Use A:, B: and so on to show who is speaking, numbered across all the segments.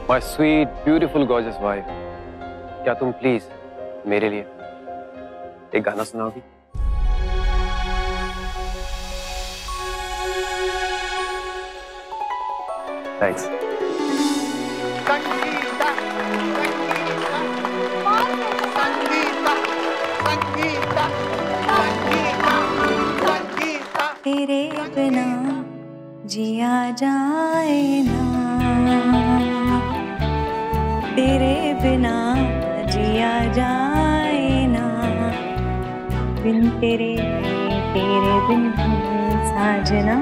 A: My sweet beautiful gorgeous wife, क्या तुम please मेरे लिए एक गाना सुनाओगी? थैंक्स।
B: संगीता, संगीता, संगीता, संगीता, संगीता।
C: तेरे बिना जिया जाए ना, तेरे बिना जिया जाए ना, बिन तेरे बिन साजना।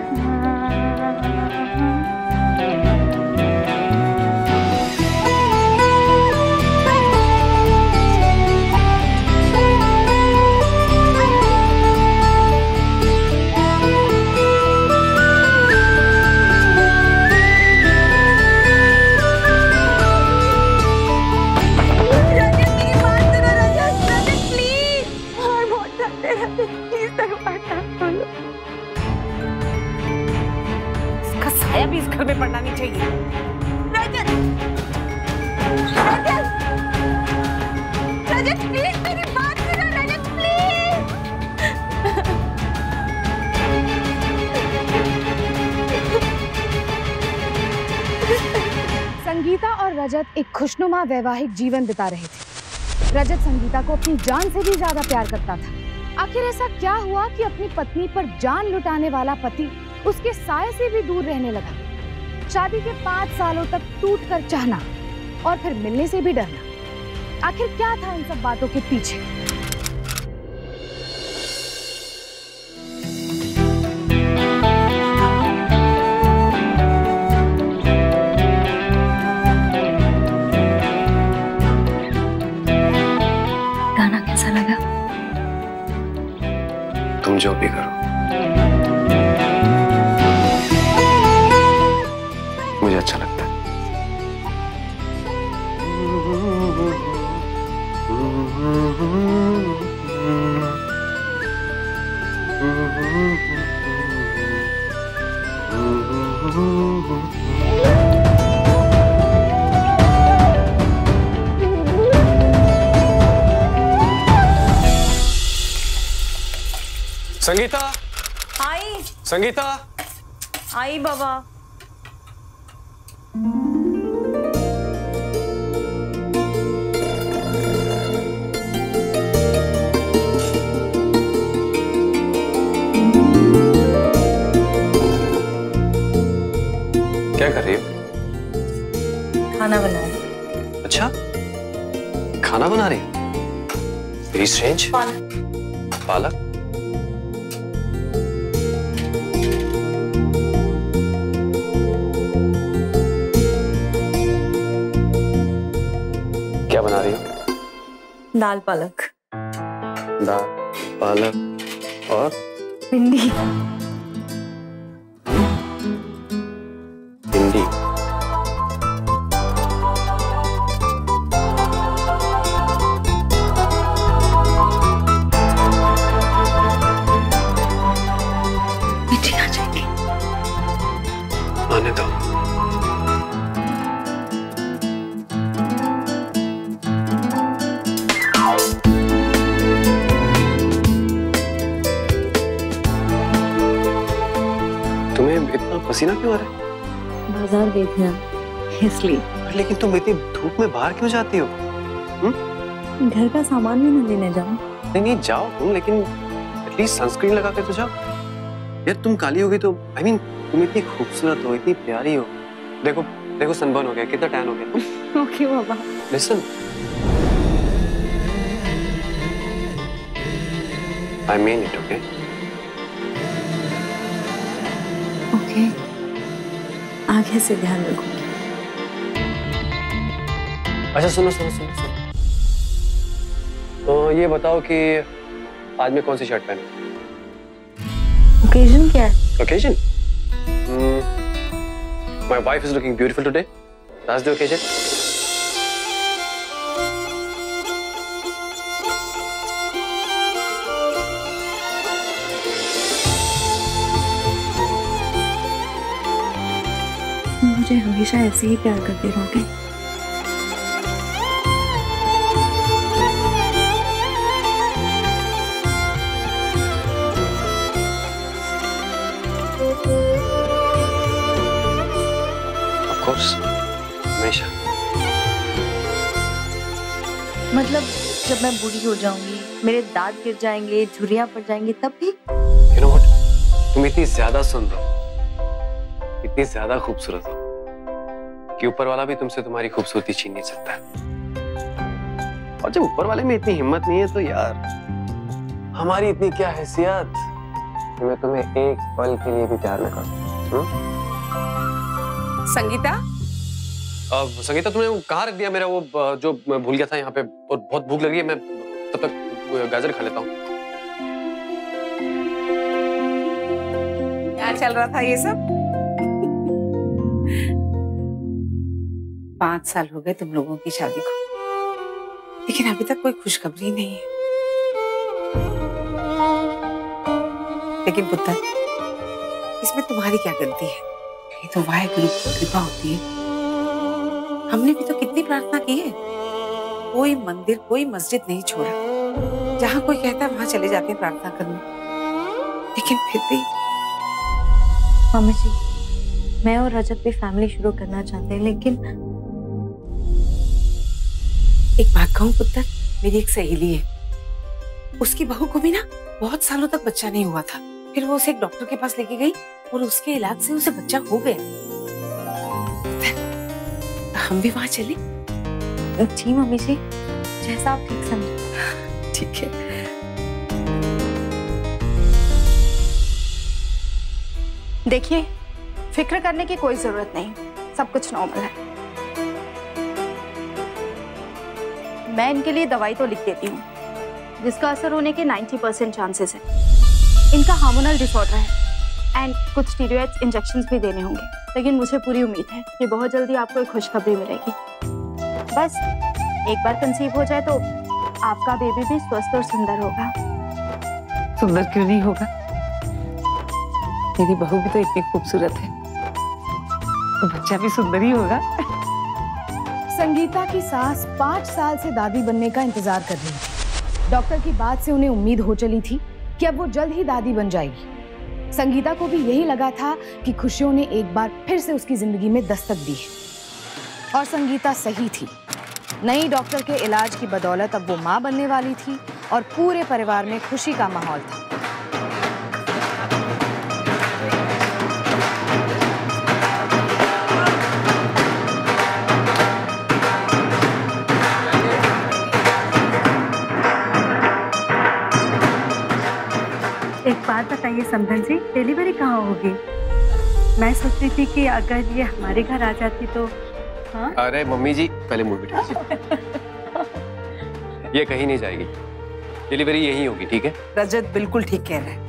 D: इसका साया भी इस घर में पड़ना नहीं चाहिए। रजत, रजत, रजत प्लीज मेरी बात सुनो। रजत प्लीज।
E: संगीता और रजत एक खुशनुमा वैवाहिक जीवन बिता रहे थे। रजत संगीता को अपनी जान से भी ज्यादा प्यार करता था। आखिर ऐसा क्या हुआ कि अपनी पत्नी पर जान लुटाने वाला पति उसके साये से भी दूर रहने लगा? शादी के 5 सालों तक टूट कर चाहना और फिर मिलने से भी डरना, आखिर क्या था इन सब बातों के पीछे?
C: गाना कैसा लगा?
A: तुम जो भी करो मुझे अच्छा लगता है। संगीता,
C: आई
A: संगीता,
C: आई बाबा।
A: क्या कर रही हो?
C: खाना बना रही।
A: अच्छा, खाना बना रही हो? Very strange. पालक? क्या बना रही हो?
C: दाल पालक।
A: दाल पालक और
C: भिंडी।
A: भिंडी।
C: मीठी आ जाएगी।
A: आने दो। तुम्हें इतना पसीना क्यों आ रहा है?
C: बाजार गई थी ना, इसलिए।
A: लेकिन तुम इतनी धूप में बाहर क्यों जाती हो?
C: घर का सामान भी ना लेने जाऊं?
A: नहीं नहीं जाओ तुम, लेकिन एटलीस्ट सनस्क्रीन लगा के तो जाओ। यार तुम काली हो गई तो I mean, तुम इतनी खूबसूरत हो, इतनी प्यारी हो। देखो देखो सनबर्न हो गया, कितना टैन हो गया।
C: ओके बाबा।
A: Listen, I mean it, okay?
C: Okay, आगे से ध्यान रखूंगी।
A: अच्छा सुनो सुनो सुनो सुनो, तो ये बताओ कि आज मैं कौन सी शर्ट पहनूं?
C: ओकेजन क्या है?
A: Occasion? My wife is looking beautiful today. That's the occasion.
C: मुझे हमेशा ऐसे ही प्यार करते रहोगे? मतलब जब मैं बूढ़ी हो जाऊंगी, मेरे दांत गिर जाएंगे, झुर्रियां पड़ जाएंगी, तब भी?
A: You know what? तुम इतनी ज्यादा सुंदर, इतनी ज्यादा खूबसूरत हो कि ऊपर वाला भी तुमसे तुम्हारी खूबसूरती छीन नहीं सकता है। और जब ऊपर वाले में इतनी हिम्मत नहीं है तो यार हमारी इतनी क्या हैसियत कि मैं तुम्हें एक पल के लिए भी प्यार न करूं।
D: संगीता,
A: संगीता तुमने वो कहाँ रख दिया मेरा वो जो मैं भूल गया था यहाँ पे, और बहुत भूख लगी है, मैं तब तक गाजर खा लेता हूँ।
D: क्या चल रहा था ये सब? 5 साल हो गए तुम लोगों की शादी को, लेकिन अभी तक कोई खुशखबरी नहीं है। लेकिन पुत्र, इसमें तुम्हारी क्या गलती है? ये तो वाहेगुरु की कृपा होती है। हमने भी तो कितनी प्रार्थना की है, कोई मंदिर कोई मस्जिद नहीं छोड़ा, जहाँ कोई कहता है वहां चले जाते हैं प्रार्थना करने, लेकिन फिर भी।
C: मम्मी जी, मैं और रजत भी फैमिली शुरू करना चाहते हैं, लेकिन
D: एक बात कहूँ पुत्र, मेरी एक सहेली है, उसकी बहू को भी ना बहुत सालों तक बच्चा नहीं हुआ था, फिर वो उसे एक डॉक्टर के पास लेके गई और उसके इलाज से उसे बच्चा हो गया। हम भी वहां चले?
C: जी मम्मी जी, जैसा आप ठीक समझे।
D: ठीक है।
E: देखिए, फिक्र करने की कोई जरूरत नहीं, सब कुछ नॉर्मल है। मैं इनके लिए दवाई तो लिख देती हूँ, जिसका असर होने के 90% चांसेस है। इनका हार्मोनल डिसऑर्डर है एंड कुछ स्टीरॉयड्स इंजेक्शंस भी देने होंगे, लेकिन मुझे पूरी उम्मीद है कि बहुत जल्दी आपको एक खुशखबरी मिलेगी। बस एक बार कंसीव हो जाए तो आपका बेबी भी स्वस्थ और सुंदर होगा।
D: सुंदर क्यों नहीं होगा? मेरी बहू भी तो इतनी खूबसूरत है, तो बच्चा भी सुंदर ही होगा।
E: संगीता की सास 5 साल से दादी बनने का इंतजार कर रही थी। डॉक्टर की बात से उन्हें उम्मीद हो चली थी कि अब वो जल्द ही दादी बन जाएगी। संगीता को भी यही लगा था कि खुशियों ने एक बार फिर से उसकी जिंदगी में दस्तक दी है, और संगीता सही थी। नई डॉक्टर के इलाज की बदौलत अब वो मां बनने वाली थी और पूरे परिवार में खुशी का माहौल था।
C: एक बात बताइए समधन जी, डिलीवरी कहाँ होगी? मैं सोच रही थी कि अगर ये हमारे घर आ जाती तो। हाँ?
A: अरे मम्मी जी, पहले मुंह बिठाइए। ये कहीं नहीं जाएगी, डिलीवरी यहीं होगी, ठीक है?
D: रजत बिल्कुल ठीक कह रहा है।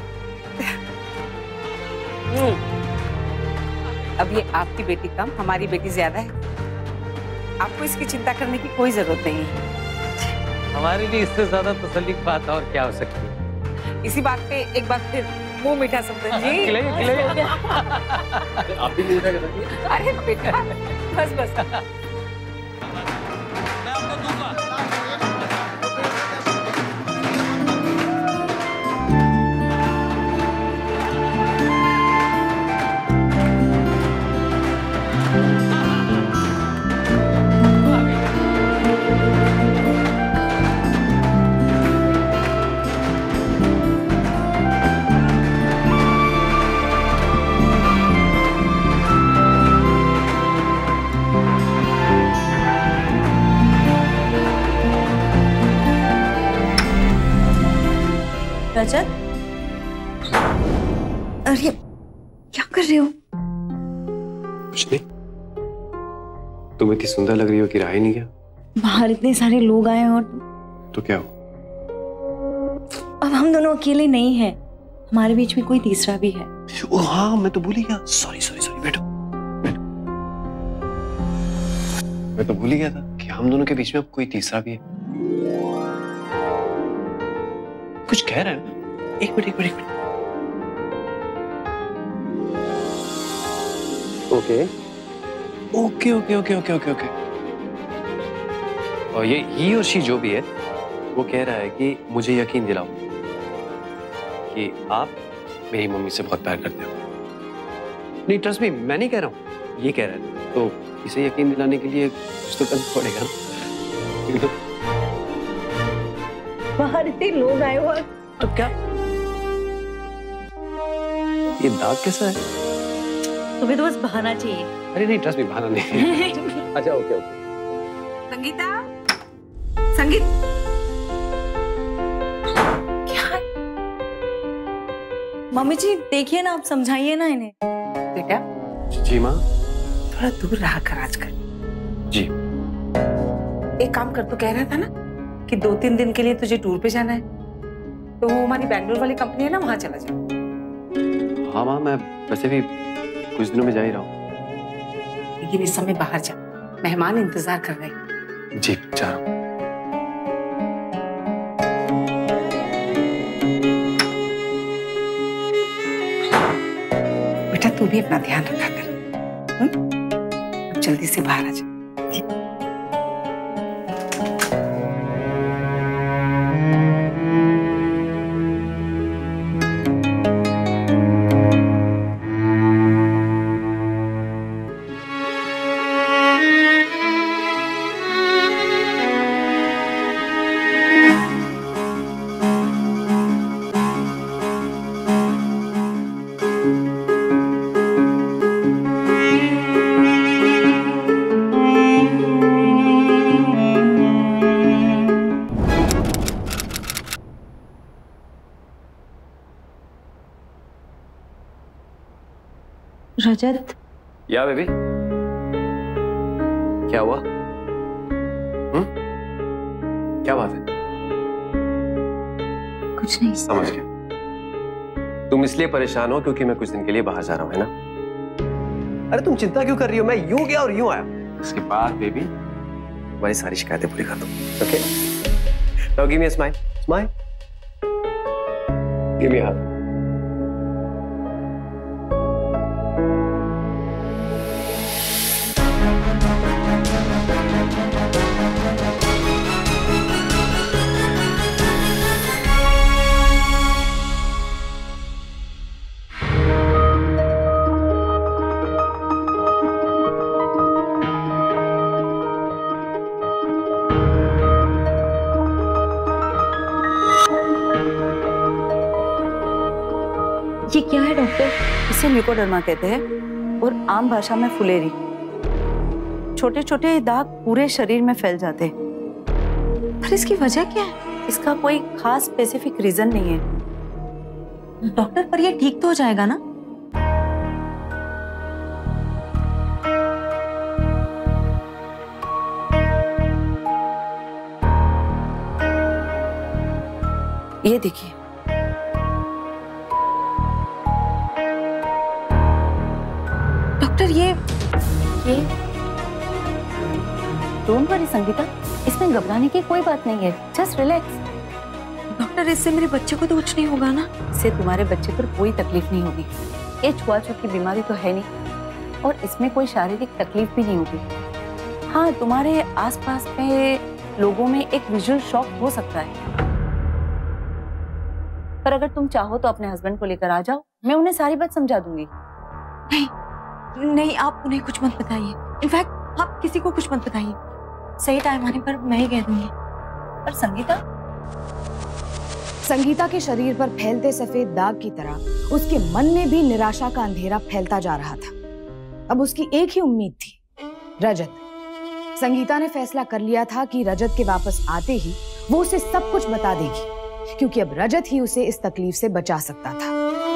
D: अब ये आपकी बेटी कम, हमारी बेटी ज्यादा है। आपको इसकी चिंता करने की कोई जरूरत नहीं है।
F: हमारे लिए इससे ज्यादा तसल्ली की बात और क्या हो सकती है?
D: इसी बात पे एक बार फिर मुंह मीठा समझन जी।
F: खिलाइए खिलाइए।
A: आप भी मीठा कर दीजिए।
D: अरे बेटा, बस बस।
C: रजत, अरे क्या कर रहे हो?
A: कुछ नहीं, तुम इतनी सुंदर लग रही हो कि रहा ही नहीं गया।
C: बाहर इतने सारे लोग आए और
A: तो क्या हो?
C: अब हम दोनों अकेले नहीं हैं, हमारे बीच में कोई तीसरा भी है।
A: ओ हाँ, मैं तो भूल ही गया। सॉरी सॉरी सॉरी, बैठो बैठो। मैं तो भूल ही गया था कि हम दोनों के बीच में अब कोई तीसरा भी है। कुछ कह रहा है? एक मिनट एक मिनट एक minute. Okay okay okay okay okay okay okay. और ये ही और शी जो भी है, वो कह रहा है कि मुझे यकीन दिलाओ कि आप मेरी मम्मी से बहुत प्यार करते हो। नहीं ट्रस्ट मी, मैं नहीं कह रहा हूँ, ये कह रहा है। तो इसे यकीन दिलाने के लिए कुछ तो करना पड़ेगा ना।
C: बाहर इतने लोग आए हुए।
A: तो क्या ये दाग कैसा है?
C: तुम्हें तो बस बहाना चाहिए।
A: अरे नहीं, ट्रस्ट भी बहाना नहीं। अच्छा ओके ओके।
D: संगीता, संगीत, क्या है?
C: मम्मी जी देखिए ना, आप समझाइए ना इन्हें।
D: बेटा
A: जी माँ।
D: थोड़ा दूर रहा कर आजकल।
A: जी।
D: एक काम कर, तो कह रहा था ना कि 2-3 दिन के लिए तुझे टूर पे जाना है, तो वो हमारी बैंगलोर वाली कंपनी है ना, वहां चला जा।
A: हाँ माँ, मैं वैसे भी कुछ दिनों में जा ही रहा हूँ।
D: लेकिन इस समय बाहर जा, मेहमान इंतजार कर रहे हैं।
A: जी जा रहा हूँ।
D: बेटा तू भी अपना ध्यान रखा कर। अब जल्दी से बाहर आ जा।
C: रजत,
A: या बेबी, क्या हुआ? क्या बात है?
C: कुछ नहीं।
A: समझ गया। तुम इसलिए परेशान हो क्योंकि मैं कुछ दिन के लिए बाहर जा रहा हूँ, है ना? अरे तुम चिंता क्यों कर रही हो? मैं यूं गया और यूं आया। इसके बाद बेबी तुम्हारी सारी शिकायतें पूरी कर दूं। Okay? Now give me a smile. Smile. Give me a hug.
C: ये क्या है डॉक्टर?
G: इसे म्यूकोडर्मा कहते हैं और आम भाषा में फुलेरी। छोटे छोटे दाग पूरे शरीर में फैल जाते हैं।
C: पर इसकी वजह क्या है?
G: इसका कोई खास स्पेसिफिक रीजन नहीं है।
C: डॉक्टर पर ये ठीक तो हो जाएगा ना?
G: ये देखिए,
C: डॉक्टर ये
G: डोंट वरी संगीता, इसमें घबराने की कोई बात नहीं है। Just relax.
C: डॉक्टर, इससे मेरे बच्चे को तो कुछ नहीं होगा ना?
G: इससे तुम्हारे बच्चे पर कोई तकलीफ नहीं होगी। ये छुआछूत की बीमारी तो है नहीं और इसमें कोई शारीरिक तकलीफ भी नहीं होगी। हाँ, तुम्हारे आसपास में लोगों में एक विजुअल शॉक हो सकता है, पर अगर तुम चाहो तो अपने हस्बैंड को लेकर आ जाओ, मैं उन्हें सारी बात समझा दूंगी।
C: नहीं, आप उन्हें कुछ मत बताइए। इनफैक्ट आप किसी को कुछ मत बताइए। सही टाइम आने पर मैं ही कह दूंगी।
G: पर संगीता,
E: संगीता के शरीर पर फैलते सफेद दाग की तरह उसके मन में भी निराशा का अंधेरा फैलता जा रहा था। अब उसकी एक ही उम्मीद थी, रजत। संगीता ने फैसला कर लिया था कि रजत के वापस आते ही वो उसे सब कुछ बता देगी, क्योंकि अब रजत ही उसे इस तकलीफ से बचा सकता था।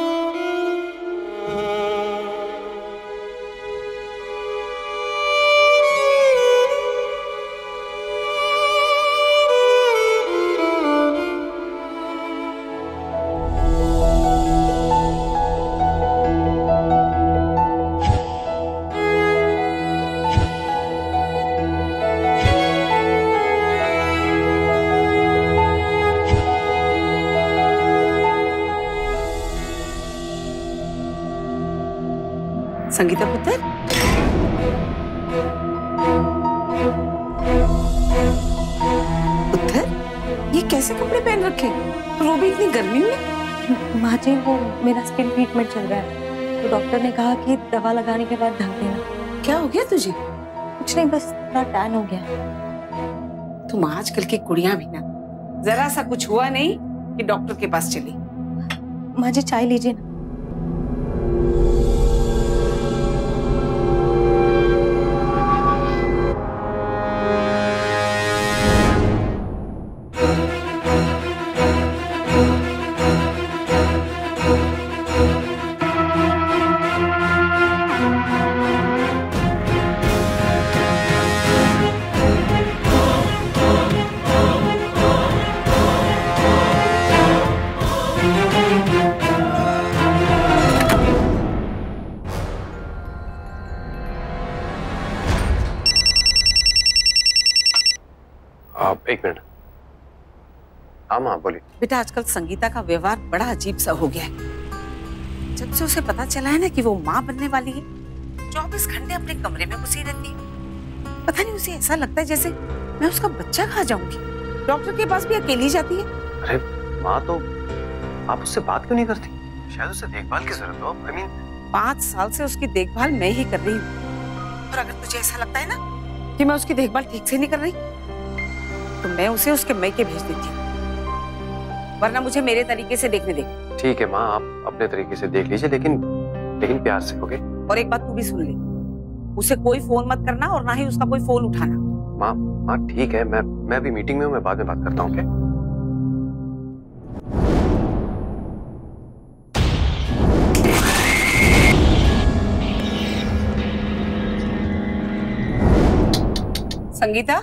D: संगीता पुत्र, पुत्र, ये कैसे कपड़े पहन रखे? वो भी इतनी गर्मी में?
C: माँ जी, वो मेरा स्किन ट्रीटमेंट चल रहा है, तो डॉक्टर ने कहा कि दवा लगाने के बाद ढक देना।
D: क्या हो गया तुझे?
C: कुछ नहीं, बस थोड़ा टैन हो गया।
D: तुम आजकल की कुड़ियां भी ना जरा सा कुछ हुआ नहीं कि डॉक्टर के पास चली।
G: माँ जी चाय लीजिए ना।
A: एक मिनट। हाँ माँ बोलिए।
D: बेटा आजकल संगीता का व्यवहार बड़ा अजीब सा हो गया है। जब से उसे पता चला है ना कि वो माँ बनने वाली है, 24 घंटे अपने कमरे में घुसी रहती है। पता नहीं उसे ऐसा लगता है जैसे मैं उसका बच्चा खा जाऊंगी। डॉक्टर के पास भी अकेली जाती है।
A: अरे माँ तो आप उससे बात क्यों नहीं करती? शायद उसे देखभाल की जरूरत हो। I mean,
D: 5 साल से उसकी देखभाल मैं ही कर रही हूँ। और अगर तुझे ऐसा लगता है ना कि मैं उसकी देखभाल ठीक से नहीं कर रही, तो मैं उसे उसके मैके भेज देती हूँ, वरना मुझे मेरे तरीके से देखने दे।
A: ठीक है माँ, आप अपने तरीके से देख लीजिए, लेकिन प्यार से, ओके?
D: और एक बात तू भी सुन ले, उसे कोई फोन मत करना और ना ही उसका कोई फोन उठाना।
A: माँ ठीक है, मैं अभी मीटिंग में हूँ, मैं बाद में बात करता हूँ, ओके?
D: संगीता,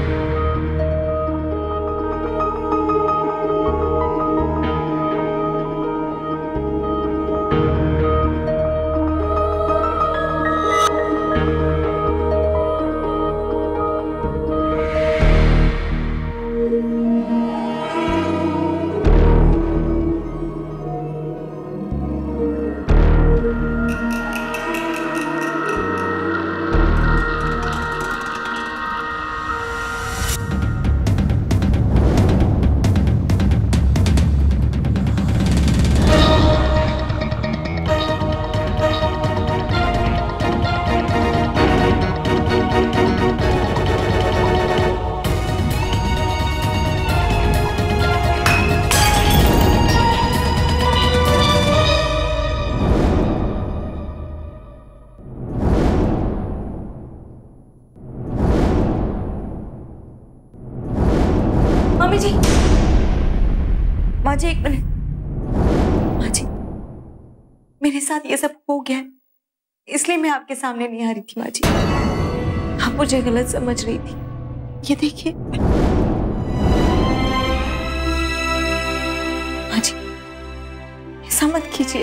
G: मम्मी जी, माँ जी एक मिनट। माँ जी, मेरे साथ ये सब हो गया है, इसलिए मैं आपके सामने नहीं आ रही थी। माँ जी, आप मुझे गलत समझ रही थी। ये देखिए माँ जी, ऐसा मत कीजिए,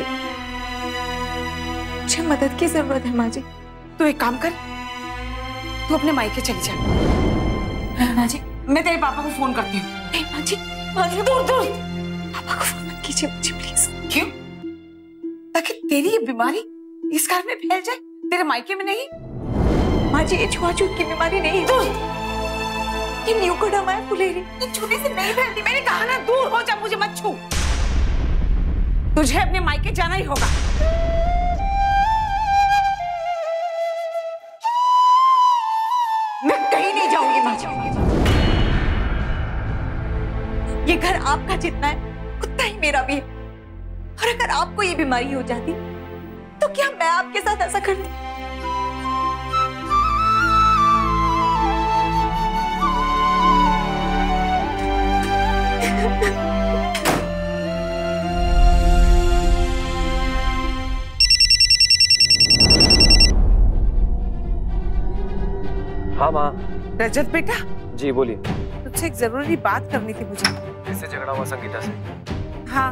G: मुझे मदद की जरूरत है। माँ जी,
D: तू एक काम कर, तू अपने मायके चली जा।
G: माँ जी,
D: मैं तेरे पापा को फोन करती हूँ।
G: नहीं माँ जी, दूर दूर, पापा को फोन मत कीजिए मुझे प्लीज।
D: क्यों? ताकि तेरी ये बीमारी इस घर में फैल जाए, तेरे मायके में नहीं।
G: माँ जी, ये छुआछूत की बीमारी नहीं है, ये न्यूकोडर्मा है फुलेरी, ये छूने से नहीं फैलती।
D: मैंने कहा ना दूर हो जा, मुझे मत छू। तुझे अपने मायके जाना ही होगा।
G: मैं कहीं नहीं जाऊंगी माँ जी। ये घर आपका जितना है उतना ही मेरा भी है, और अगर आपको ये बीमारी हो जाती तो क्या मैं आपके साथ ऐसा करती?
A: हाँ माँ।
D: रजत बेटा,
A: जी बोलिए।
D: तुझसे एक जरूरी बात करनी थी मुझे।
A: कैसे झगड़ा हुआ संगीता से?
D: हाँ।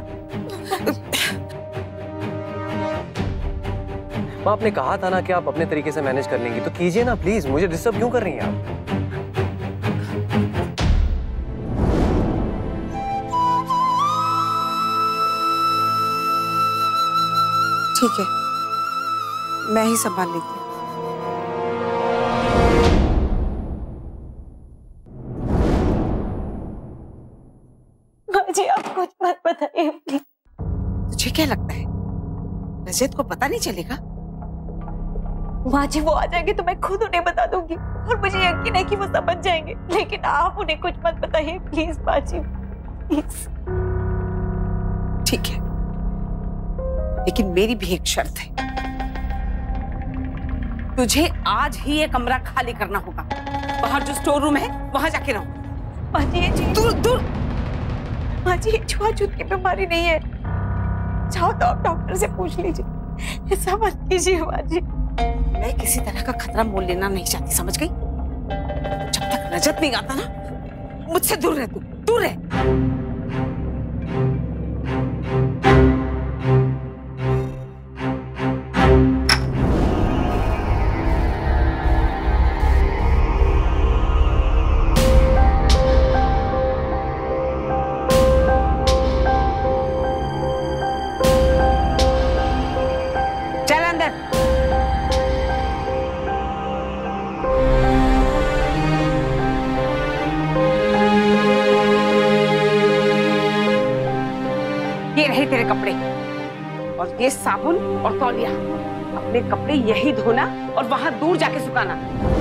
A: माँ आपने कहा था ना कि आप अपने तरीके से मैनेज कर लेंगी, तो कीजिए ना प्लीज, मुझे डिस्टर्ब क्यों कर रही हैं आप?
D: ठीक है, मैं ही संभाल लेती हूँ।
G: जी आप कुछ मत बताइए प्लीज।
D: तुझे क्या लगता है रजत को पता नहीं चलेगा?
G: माँ जी, वो आ जाएंगे तो मैं खुद उन्हें बता दूंगी, और मुझे यकीन है कि वो समझ जाएंगे, लेकिन आप उन्हें कुछ मत बताइए प्लीज माँ जी।
D: ठीक है, लेकिन मेरी भी एक शर्त है। तुझे आज ही ये कमरा खाली करना होगा। बाहर जो स्टोर रूम है वहां जाके रहो।
H: माँ जी ये
D: दूर दूर।
H: माँ जी, ये छुआछूत की बीमारी नहीं है। जाओ तो आप डॉक्टर से पूछ लीजिए। ऐसा मत कीजिए माँ जी।
D: मैं किसी तरह का खतरा मोल लेना नहीं चाहती, समझ गई? जब तक रजत नहीं आता ना, मुझसे दूर रह, तू दूर रह। ये रहे तेरे कपड़े और ये साबुन और तौलिया। अपने कपड़े यही धोना और वहां दूर जाके सुखाना।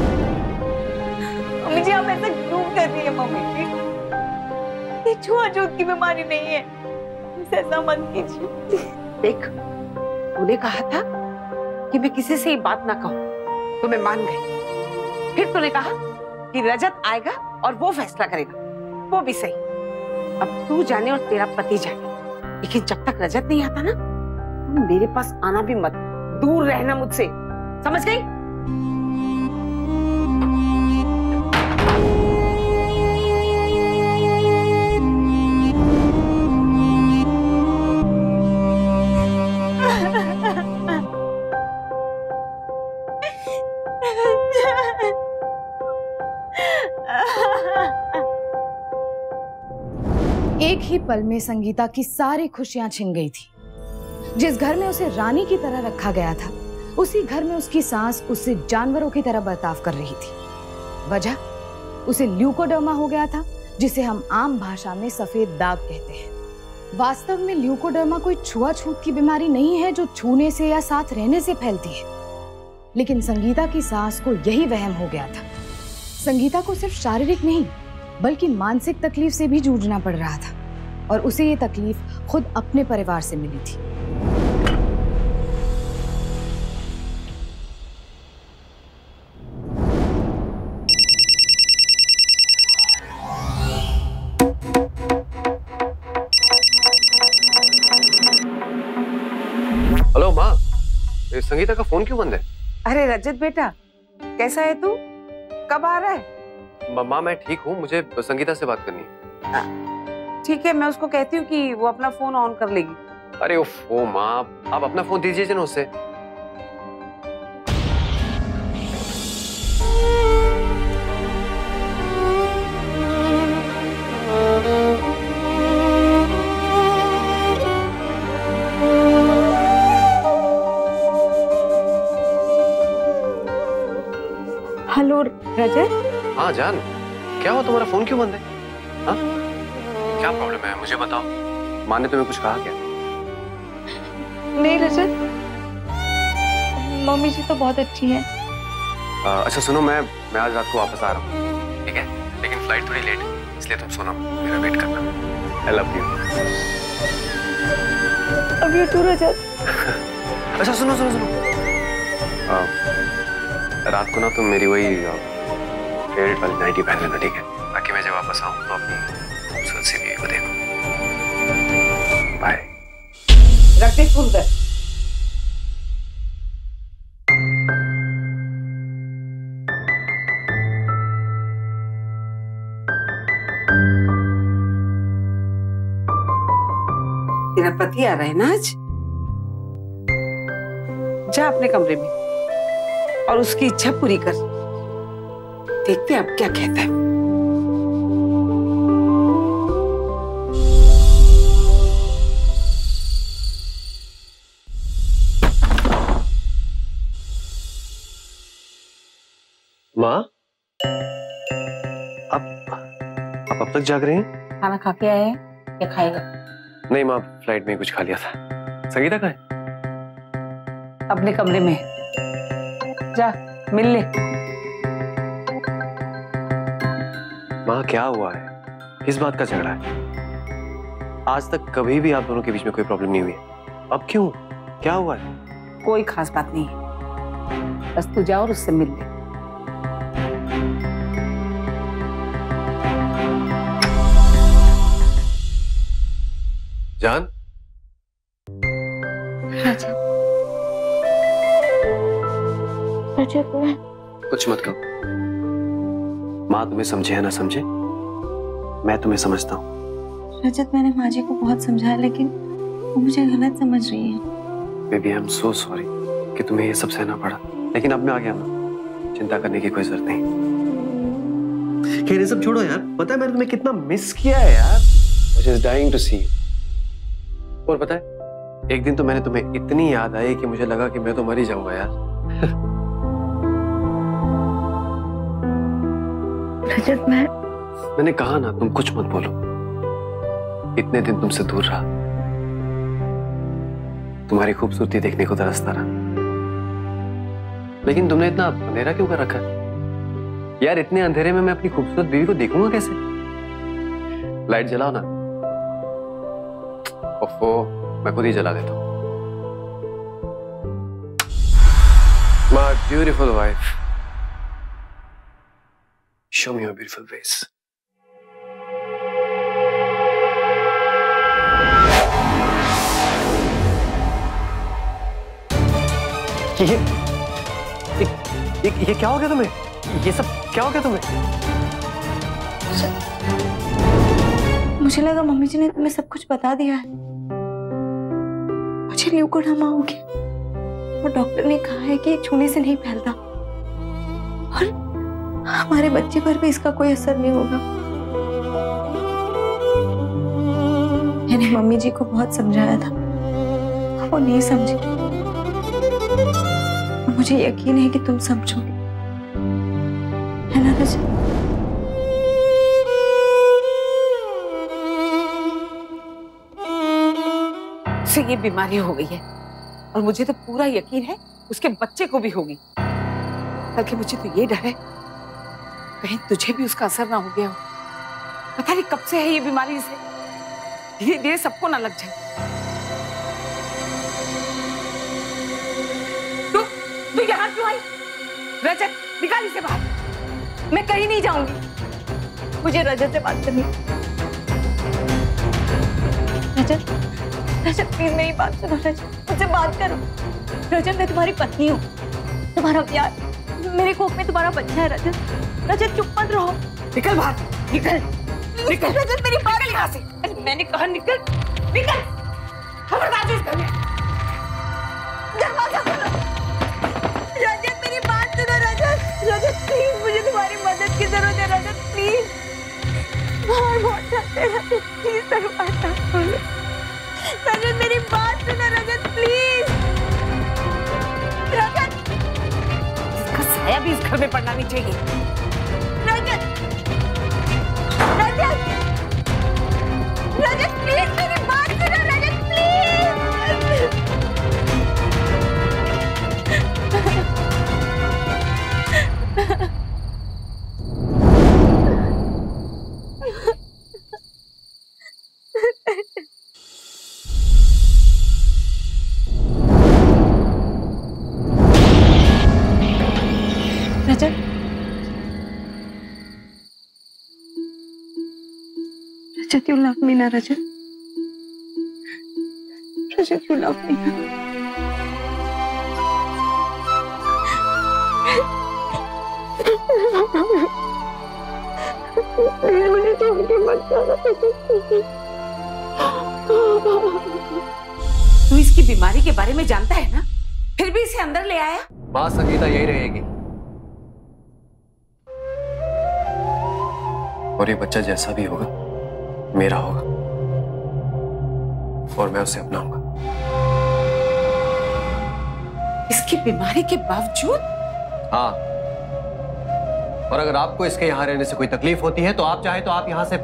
H: मम्मी जी आप ऐसा क्यों कर रही है? मम्मी जी ये छुआछूत की बीमारी नहीं है, ऐसा मत कीजिए।
D: देख, तूने कहा था कि मैं किसी से ये बात ना कहूं, तो मैं मान गई। फिर तूने कहा कि रजत आएगा और वो फैसला करेगा, वो भी सही। अब तू जाने और तेरा पति जाने, लेकिन जब तक रजत नहीं आता ना, तुम मेरे पास आना भी मत, दूर रहना मुझसे, समझ गई?
E: एक ही पल में संगीता की सारी खुशियां छिन गई थी। जिस घर में उसे रानी की तरह रखा गया था, उसी घर में उसकी सांस उससे जानवरों की तरह बर्ताव कर रही थी। वजह, उसे ल्यूकोडर्मा हो गया था, जिसे हम आम भाषा में सफेद दाग कहते हैं। वास्तव में ल्यूकोडर्मा कोई छुआछूत की बीमारी नहीं है जो छूने से या साथ रहने से फैलती है, लेकिन संगीता की सास को यही वहम हो गया था। संगीता को सिर्फ शारीरिक नहीं बल्कि मानसिक तकलीफ से भी जूझना पड़ रहा था, और उसे ये तकलीफ खुद अपने परिवार से मिली थी।
A: हेलो माँ, ये संगीता का फोन क्यों बंद है?
D: अरे रजत बेटा, कैसा है तू? कब आ रहा है?
A: माँ मैं ठीक हूँ, मुझे संगीता से बात करनी है।
D: ठीक है, मैं उसको कहती हूँ कि वो अपना फोन ऑन कर लेगी।
A: अरे ओ माँ, आप अपना फोन दीजिए ना उससे।
H: हेलो रजत।
A: हाँ जान, क्या हुआ, तुम्हारा फोन क्यों बंद है? हाँ, क्या प्रॉब्लम है मुझे बताओ। माँ ने तुम्हें कुछ कहा क्या?
H: नहीं रजत, मम्मी जी तो बहुत अच्छी है।
A: अच्छा सुनो, मैं आज रात को वापस आ रहा हूँ, ठीक है? लेकिन फ्लाइट थोड़ी लेट है, इसलिए तुम सोना, मेरा वेट करना। I love you.
H: अब यू टू रजत।
A: अच्छा सुनो, रात को ना तुम मेरी वही फेवरेट वाली नाइटी पहन लेना, ठीक है? ताकि मैं जब वापस आऊँ तो अपनी खूबसूरत सी बीवी को देखूं। बाय।
D: रख दे फूल दे। तेरा पति आ रहा है ना आज? जा अपने कमरे में और उसकी इच्छा पूरी कर। देखते हैं अब क्या कहता है।
A: माँ, आप अब तक जाग रही हैं?
G: खाना खा के आए हैं या खाएगा?
A: नहीं माँ, फ्लाइट में कुछ खा लिया था। संगीता कहाँ है?
G: अपने कमरे में जा मिल ले।
A: माँ क्या हुआ है? किस बात का झगड़ा है? आज तक कभी भी आप दोनों के बीच में कोई प्रॉब्लम नहीं हुई है। अब क्यों? क्या हुआ है?
D: कोई खास बात नहीं है, बस तू जा और उससे मिल ले।
A: जान, कुछ मत कहो। माँ तुम्हें समझे या ना समझे, मैं तुम्हें समझता हूँ।
H: रजत, मैंने माँ जी को बहुत समझाया लेकिन वो मुझे गलत समझ रही है।
A: Baby I am so sorry कि तुम्हें ये सब सहना पड़ा, लेकिन अब मैं आ गया ना, चिंता करने की कोई जरूरत नहीं। खैर ये सब छोड़ो यार, पता है मैंने तुम्हें कितना मिस किया है यार। I was dying to see you. और पता है एक दिन तो मैंने तुम्हें इतनी याद आई कि मुझे लगा कि मैं तो मर ही जाऊंगा यार।
H: रजत,
A: मैंने कहा ना तुम कुछ मत बोलो। इतने दिन तुमसे दूर रहा, तुम्हारी खूबसूरती देखने को तरसता रहा, लेकिन तुमने इतना अंधेरा क्यों कर रखा है यार? इतने अंधेरे में मैं अपनी खूबसूरत बीवी को देखूंगा कैसे? लाइट जलाओ ना। ओफो, मैं खुद ही जला देता हूँ। My beautiful wife, show me your beautiful face. ये क्या हो गया तुम्हें? ये सब क्या हो गया तुम्हें?
H: मुझे लगा मम्मी जी ने तुम्हें सब कुछ बता दिया है। मुझे ल्यूकोडार्मा हो गया और डॉक्टर ने कहा है कि छूने से नहीं फैलता और हमारे बच्चे पर भी इसका कोई असर नहीं होगा। मैंने मम्मी जी को बहुत समझाया था, वो नहीं समझी। मुझे यकीन है कि तुम समझोगे, है ना रजत?
D: उसे ये बीमारी हो गई है और मुझे तो पूरा यकीन है उसके बच्चे को भी होगी। बल्कि मुझे तो ये डर है कहीं तुझे भी उसका असर ना हो गया हो। पता नहीं कब से है ये बीमारी, इसे धीरे धीरे सबको ना लग जाए। तू यहाँ क्यों आई? रजत, निकाल इसे बाहर।
H: मैं कहीं नहीं जाऊंगी, मुझे रजत से बात करनी। रजत, रजत प्लीज मेरी बात सुनो। रजत, मुझसे बात करो। रजत, मैं तुम्हारी पत्नी हूँ, तुम्हारा प्यार, मेरे कोख में तुम्हारा बच्चा है। रजत, रजत चुप मत रहो।
D: निकल बाहर, निकल निकल।
H: रजत मेरी बात,
D: निकल यहाँ से। मैंने कहा निकल, निकल। खबरदार इस घर में।
H: दरवाजा खोलो। रजत मेरी बात सुनो। रजत, रजत प्लीज, मुझे तुम्हारी मदद की जरूरत है। रजत प्लीज, बाहर बहुत जाते हैं। रजत प्लीज दरवाजा खोलो। रजत मेरी बात सुनो। रजत प्लीज। रजत,
D: इसका साया भी इस घर में पड़ना नहीं चाहिए।
H: रजत, रजत, रजत प्लीज मेरी बात सुनो। Rajat please. Rajat, Rajat you love me ना? रजत, रजत you love me ना? मुझे छोड़ के मत जाना।
D: तू इसकी बीमारी के बारे में जानता है ना, फिर भी इसे अंदर ले आया।
A: माँ संगीता यही रहेगी और ये बच्चा जैसा भी होगा मेरा होगा और मैं उसे अपनाऊंगा।
D: इसकी बीमारी के बावजूद?
A: हाँ, और अगर आपको इसके यहाँ रहने से कोई तकलीफ होती है तो आप चाहे तो आप यहाँ से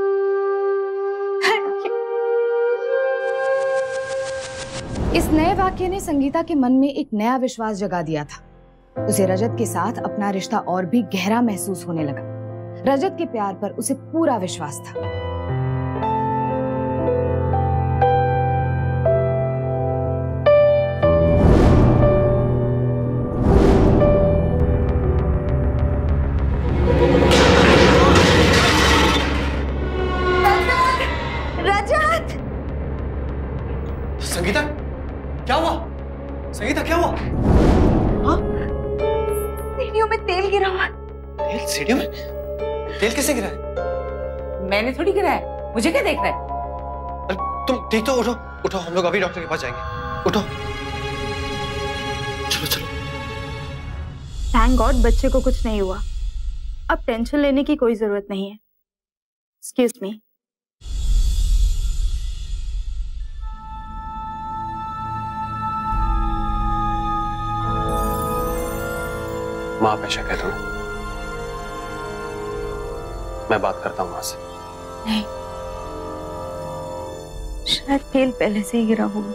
E: इस नए वाक्य आख्या ने संगीता के मन में एक नया विश्वास जगा दिया था। उसे रजत के साथ अपना रिश्ता और भी गहरा महसूस होने लगा। रजत के प्यार पर उसे पूरा विश्वास था।
A: संगीता क्या हुआ? संगीता क्या हुआ? हाँ?
H: सीढ़ियों में तेल गिरा हुआ।
A: तेल सीढ़ियों में? तेल किसने गिरा है?
D: मैंने थोड़ी गिरा है, मुझे क्या देख रहा है?
A: अरे तुम ठीक तो? उठो उठो, हम लोग अभी डॉक्टर के पास जाएंगे। उठो चलो चलो।
H: थैंक गॉड बच्चे को कुछ नहीं हुआ। अब टेंशन लेने की कोई जरूरत नहीं है। Excuse me.
A: माँ पे शक है तुम्हें? मैं बात करता हूँ माँ से।
H: नहीं, शायद तेल पहले से ही गिरा होगा।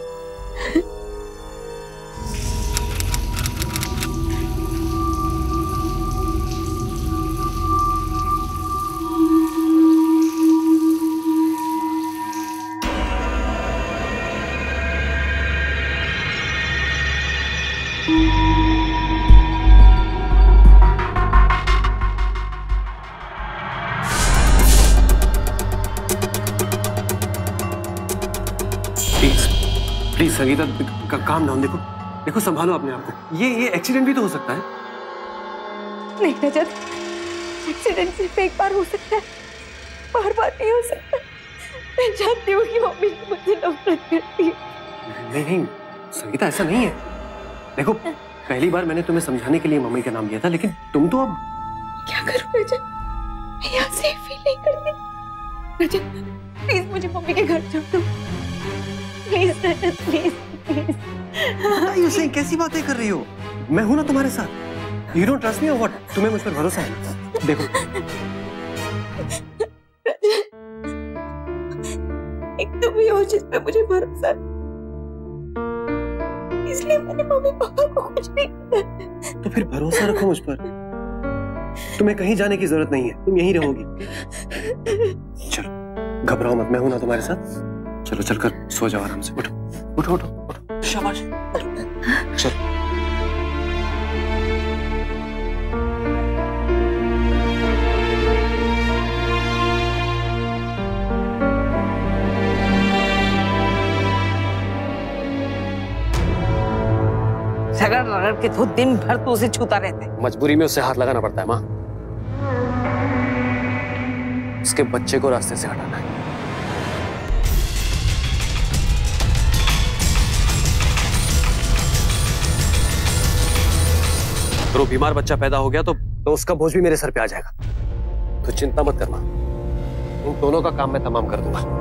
A: Please Sangeeta, calm down. देखो देखो, संभालो अपने आप को। ये एक्सीडेंट भी तो हो सकता है।
H: नहीं रजत, एक्सीडेंट सिर्फ एक बार हो सकता है, बार बार नहीं हो सकता। मैं जानती हूँ कि मम्मी मुझे नफरत करती है।
A: नहीं नहीं संगीता, ऐसा नहीं है। देखो पहली बार मैंने तुम्हें समझाने के लिए मम्मी का नाम लिया था, लेकिन तुम तो अब
H: क्या करूँ रजत? मैं यहाँ सेफ फील नहीं करती। रजत प्लीज मुझे मम्मी के घर छोड़ दो। Please Rajat, please please.
A: उसे कैसी बातें कर रही हो? मैं हूं ना तुम्हारे साथ। यू डोंट ट्रस्ट मी और व्हाट? तुम्हें मुझ पर भरोसा है? देखो
H: एक तुम ही हो जिस पे मुझे भरोसा है, इसलिए मैंने मम्मी पापा को कुछ नहीं बताया।
A: तो फिर भरोसा रखो मुझ पर। तुम्हें कहीं जाने की जरूरत नहीं है, तुम यहीं रहोगी। चलो घबराओ मत, मैं हूं ना तुम्हारे साथ। चलो चल कर सो जाओ आराम से। उठो उठो उठो उठो, शाबाश। चलो
D: रगड़ रगड़ के तो दिन भर तो उसे छूता रहते।
A: मजबूरी में उससे हाथ लगाना पड़ता है माँ। उसके बच्चे को रास्ते से हटाना है। अगर वो बीमार बच्चा पैदा हो गया तो उसका बोझ भी मेरे सर पे आ जाएगा। तो चिंता मत कर माँ, उन दोनों का काम मैं तमाम कर दूंगा।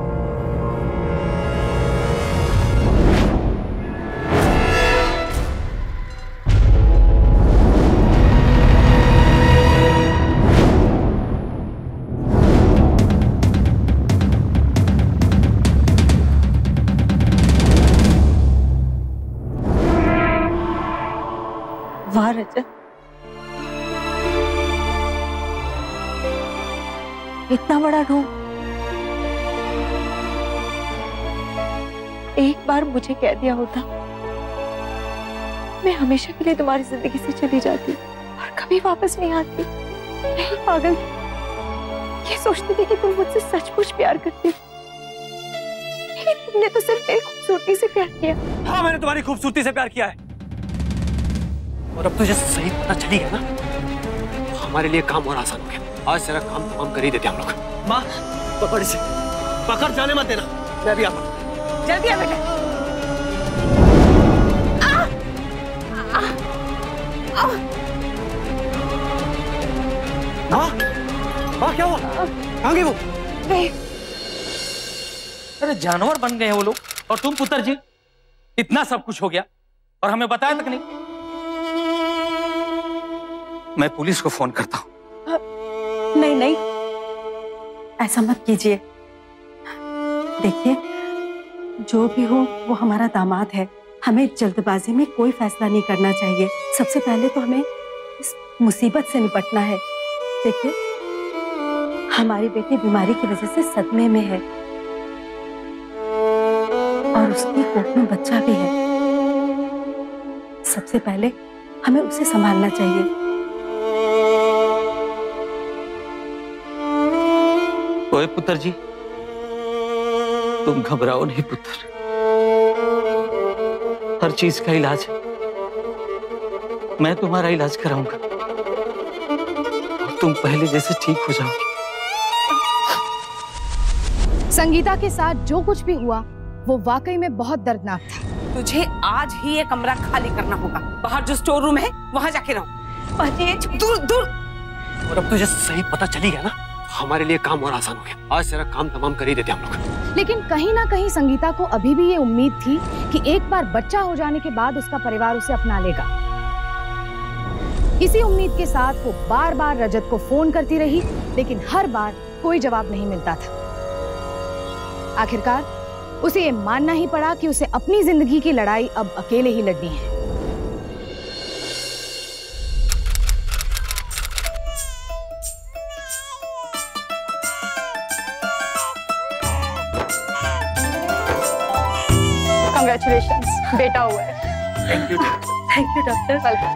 H: वाह रजत, इतना बड़ा ढोंग। एक बार मुझे कह दिया होता, मैं हमेशा के लिए तुम्हारी जिंदगी से चली जाती और कभी वापस नहीं आती। नहीं पागल, ये सोचती थी कि तुम मुझसे सचमुच प्यार करती हो, लेकिन तुमने तो सिर्फ मेरी खूबसूरती से प्यार किया।
A: हाँ, मैंने तुम्हारी खूबसूरती से प्यार किया है, और अब तुझे सही पता चली गया ना, तो हमारे लिए काम और आसान हो गया। आज तेरा काम तमाम कर ही देते हम लोग। माँ पकड़ इसे, पकड़, जाने मत देना। मैं भी आता हूँ।
D: जल्दी आ बेटा।
A: माँ क्या हुआ? कहाँ गई वो?
H: नहीं,
F: अरे जानवर बन गए हैं वो लोग, और तुम पुत्र जी इतना सब कुछ हो गया और हमें बताया तक नहीं। मैं पुलिस को फोन करता हूँ।
C: नहीं नहीं, ऐसा मत कीजिए। देखिए, जो भी हो वो हमारा दामाद है, हमें जल्दबाजी में कोई फैसला नहीं करना चाहिए। सबसे पहले तो हमें इस मुसीबत से निपटना है। देखिए, हमारी बेटी बीमारी की वजह से सदमे में है और उसकी कोख में बच्चा भी है। सबसे पहले हमें उसे संभालना चाहिए।
F: ओए पुत्र जी, तुम घबराओ नहीं पुत्र, हर चीज का इलाज है। मैं तुम्हारा इलाज कराऊंगा और तुम पहले जैसे ठीक हो जाओगे।
E: संगीता के साथ जो कुछ भी हुआ वो वाकई में बहुत दर्दनाक था।
D: तुझे आज ही ये कमरा खाली करना होगा। बाहर जो स्टोर रूम है वहां जाके रहो। दूर दूर।
A: और अब तुझे सही पता चली गया ना, हमारे लिए काम और आसान हो गया। आज तेरा काम तमाम कर ही देते हम लोग।
E: लेकिन कहीं ना कहीं संगीता को अभी भी ये उम्मीद थी कि एक बार बच्चा हो जाने के बाद उसका परिवार उसे अपना लेगा। इसी उम्मीद के साथ वो बार बार रजत को फोन करती रही, लेकिन हर बार कोई जवाब नहीं मिलता था। आखिरकार उसे ये मानना ही पड़ा कि उसे अपनी जिंदगी की लड़ाई अब अकेले ही लड़नी है।
H: कांग्रेचुलेशंस, बेटा हुआ है।
C: Thank you doctor.
H: वेलकम।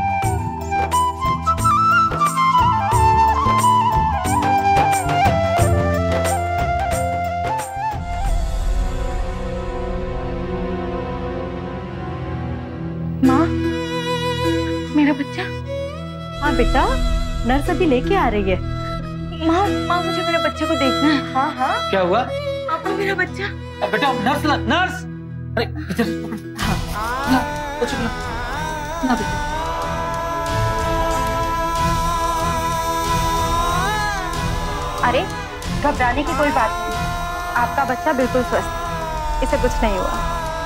C: माँ, मेरा बच्चा। हाँ बेटा, नर्स अभी लेके आ रही है।
H: माँ माँ, मुझे मेरे बच्चे को देखना है। हाँ हाँ,
F: क्या हुआ?
H: आपको मेरा बच्चा।
F: बेटा नर्स नर्स, अरे इधर हाँ, कुछ ना बेटा।
H: अरे घबराने की कोई बात नहीं, आपका बच्चा बिल्कुल स्वस्थ है, इसे कुछ नहीं हुआ।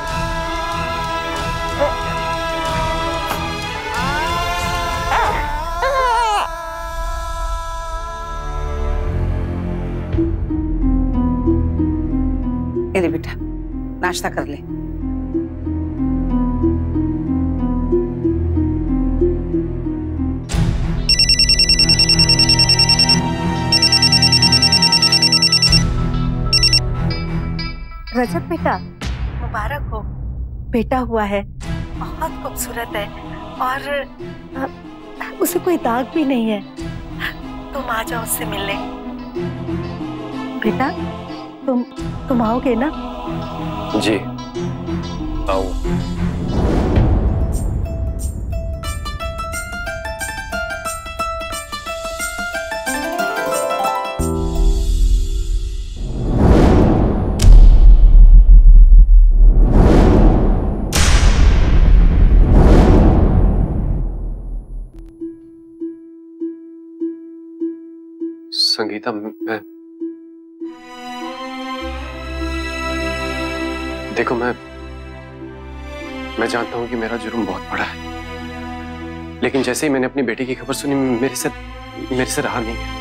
D: ले बेटा, नाश्ता कर ले।
C: रजत बेटा, मुबारक हो, बेटा हुआ है। बहुत खूबसूरत है और उसे कोई दाग भी नहीं है। तुम आ जाओ उससे मिलने। बेटा, तुम आओगे ना?
A: जी आओ। संगीता, देखो मैं जानता हूं कि मेरा जुर्म बहुत बड़ा है, लेकिन जैसे ही मैंने अपनी बेटी की खबर सुनी मेरे से रहा नहीं है।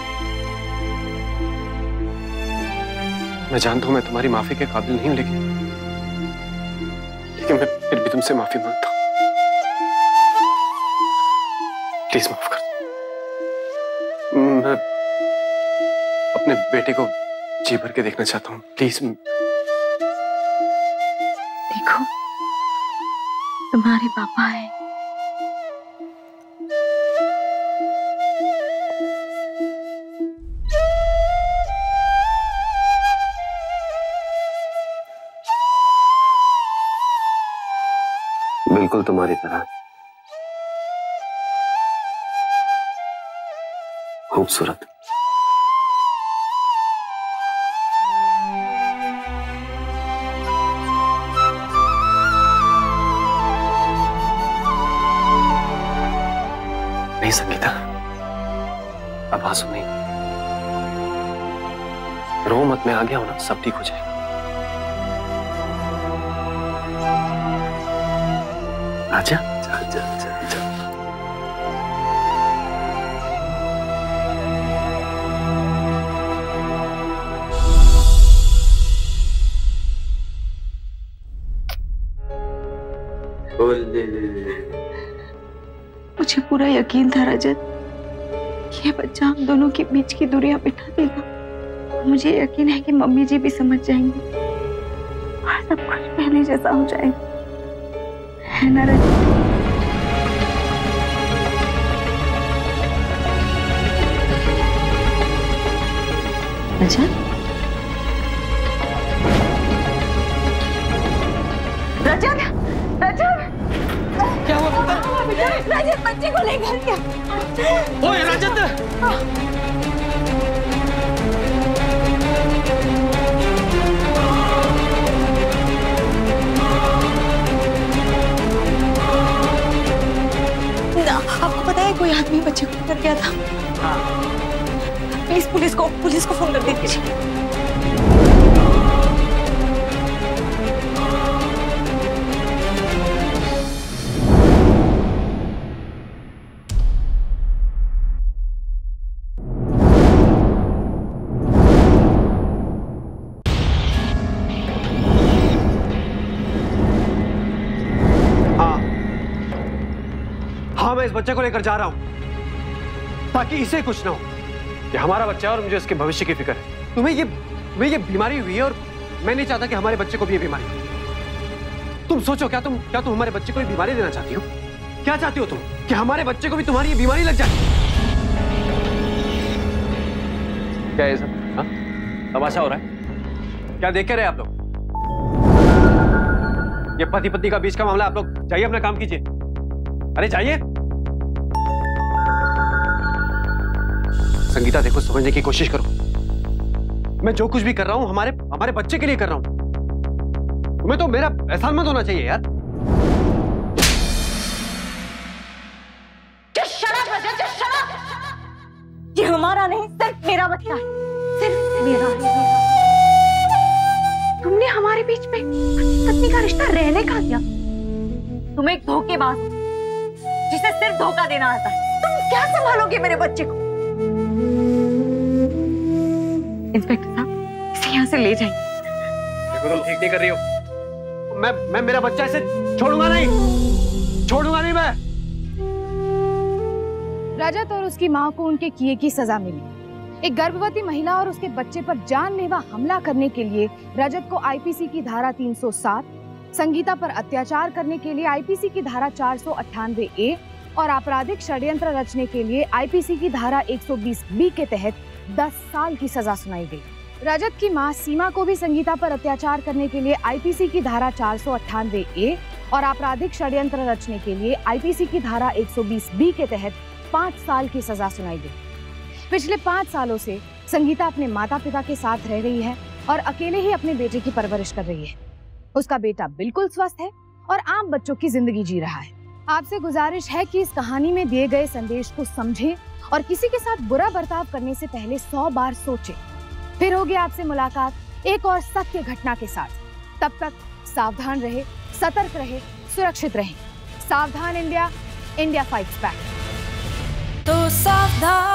A: मैं जानता हूं मैं तुम्हारी माफी के काबिल नहीं हूं, लेकिन मैं फिर भी तुमसे माफी मांगता हूं। प्लीज माफ कर दो। मैं अपने बेटे को जी भर के देखना चाहता हूं, प्लीज।
H: देखो, तुम्हारे पापा हैं।
A: बिल्कुल तुम्हारी तरह खूबसूरत। नहीं संगीता, अब आंसू नहीं, रो मत। मैं आ गया हूं ना, सब ठीक हो जाएगा। आजा, जा, जा, जा, जा।
H: मुझे पूरा यकीन था रजत, ये बच्चा हम दोनों के बीच की दूरियां मिटा देगा। मुझे यकीन है कि मम्मी जी भी समझ जाएंगी और सब कुछ पहले जैसा हो जाएगा, है ना रजत? रजत, रजत, रजत,
F: क्या हुआ पुत्र?
H: रजत बच्चे को लेकर क्या?
F: ओए रजत!
H: आपको पता है कोई आदमी बच्चे को लेकर गया था? प्लीज पुलिस को फोन कर दीजिए।
A: हाँ, मैं इस बच्चे को लेकर जा रहा हूं ताकि इसे कुछ ना हो। ये हमारा बच्चा है और मुझे इसके भविष्य की फिक्र है। तुम्हें ये बीमारी हुई है और मैं नहीं चाहता कि हमारे बच्चे को भी ये बीमारी हो। तुम सोचो, क्या तुम हमारे बच्चे को ये बीमारी देना चाहती हो? क्या चाहती हो तुम कि हमारे बच्चे को भी तुम्हारी ये बीमारी लग जाए? क्या है सब? हाँ, तमाशा हो रहा है? क्या देख के रहे आप लोग? ये पति पत्नी का बीच का मामला। आप लोग जाइए, अपना काम कीजिए। अरे जाइए। संगीता देखो, समझने की कोशिश करो। मैं जो कुछ भी कर रहा हूं हमारे बच्चे के लिए कर रहा हूं। तुम्हें तो मेरा एहसान मत होना चाहिए यार।
H: ये हमारा नहीं, सिर्फ मेरा बच्चा है, सिर्फ मेरा है। तुमने हमारे बीच में पत्नी का रिश्ता रहने का दिया। तुम एक धोखेबाज हो जिसे सिर्फ धोखा देना आता है। तुम क्या संभालोगे मेरे बच्चे को? इंस्पेक्टर साहब, इसे यहाँ से ले जाइए।
A: देखो, तुम ठीक नहीं कर रही हो। मैं मेरा बच्चा ऐसे छोड़ूंगा नहीं मैं।
E: रजत और उसकी मां को उनके किए की सजा मिली। एक गर्भवती महिला और उसके बच्चे पर जानलेवा हमला करने के लिए रजत को आईपीसी की धारा 307, संगीता पर अत्याचार करने के लिए आईपीसी की धारा 498A और आपराधिक षड्यंत्र रचने के लिए आईपीसी की धारा 120B के तहत 10 साल की सजा सुनाई गई। रजत की मां सीमा को भी संगीता पर अत्याचार करने के लिए आईपीसी की धारा 498A और आपराधिक षड्यंत्र रचने के लिए आईपीसी की धारा 120B के तहत 5 साल की सजा सुनाई गई। पिछले 5 सालों से संगीता अपने माता पिता के साथ रह रही है और अकेले ही अपने बेटे की परवरिश कर रही है। उसका बेटा बिल्कुल स्वस्थ है और आम बच्चों की जिंदगी जी रहा है। आपसे गुजारिश है कि इस कहानी में दिए गए संदेश को समझें और किसी के साथ बुरा बर्ताव करने से पहले 100 बार सोचें। फिर होगी आपसे मुलाकात एक और सत्य घटना के साथ। तब तक सावधान रहे, सतर्क रहे, सुरक्षित रहे। सावधान इंडिया, इंडिया फाइट्स बैक।
H: तो सावधान।